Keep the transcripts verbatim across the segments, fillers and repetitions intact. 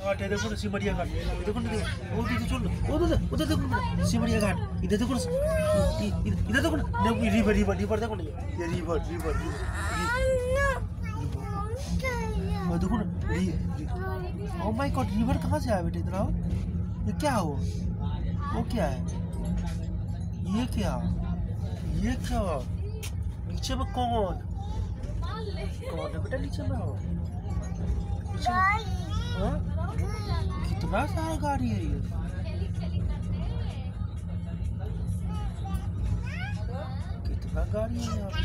घाट है, देखो ना सिमरिया घाट, देखो ना, वो देखो छोड़, उधर उधर देखो ना सिमरिया घाट, इधर देखो ना, इधर देखो ना, रिवर रिवर रिवर देखो ना, ये रिवर रिवर रिवर, देखो ना, ओह माय गॉड, रिवर कहाँ से आया बेटे इधर आओ, ये क्या हो, वो क्या है, ये क्या, ये क्या, नीचे में कौन, कौन है बेटा नीचे में हो, हाँ? कितना सारा गाड़ी है ये, कितना गाड़ी है यहाँ पे,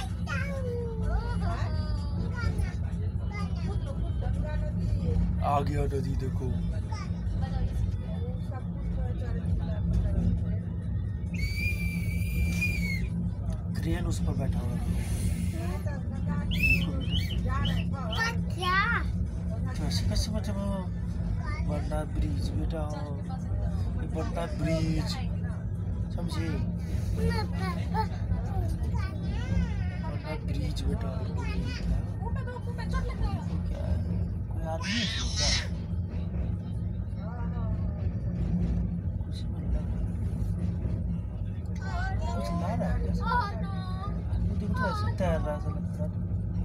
आ गया नदी देखो, क्रेन उस पर बैठा हुआ है, कैसे कैसे मतलब बंदा ब्रिज बेटा हो, ये बंदा ब्रिज समझे, बंदा ब्रिज बेटा, क्या है कोई आदमी है क्या, कुछ मतलब कुछ ला रहा है कैसे, देखो तो ऐसे तैर रहा सा लगता है,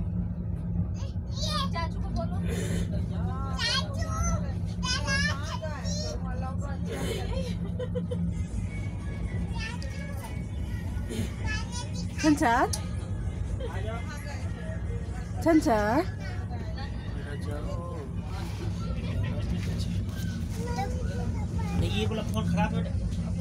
चाचू को बोलो, Chancha, Chancha, ये वाला फोन खराब है,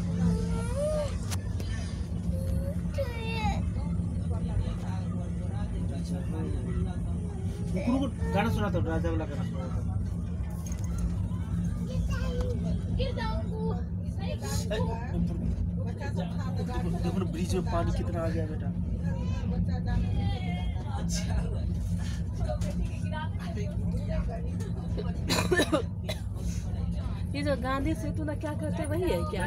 रुको रुको गाना सुनाता हूँ, राजा वाला गाना सुनाता हूँ, देखो ना ब्रिज में पानी कितना आ गया बेटा, ये जो गांधी सेतु ना क्या कहते हैं वही है क्या,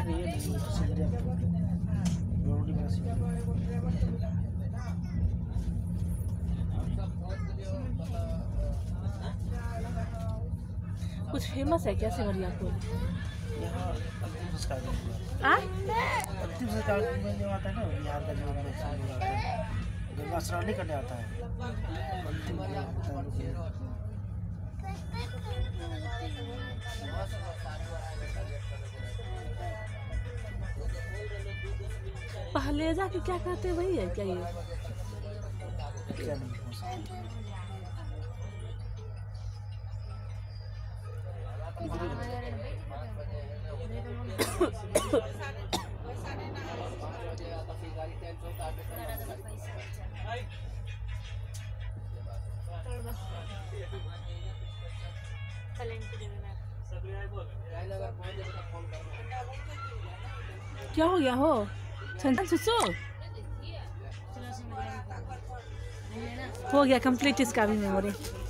कुछ फेमस है क्या सिमरिया को, यहाँ अंतिम संस्कार अंतिम संस्कार में जो आता है ना बिहार का जो आता है, गंगा स्नान नहीं करने आता है, अंतिम पहलेजा की क्या कहते हैं वही है क्या, ये क्या नहीं हो सकता, क्या हो गया हो चंदन सुसु, हो गया कंप्लीट इसका भी मेमोरी।